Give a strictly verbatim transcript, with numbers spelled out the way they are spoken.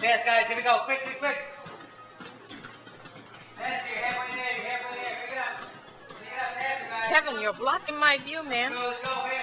Fast, guys. Here we go. Quick, quick, quick. Fast, you're halfway there. You're halfway there. Pick it up. Pick it up faster, guys. Kevin, you're blocking my view, man. Let's go, let's go.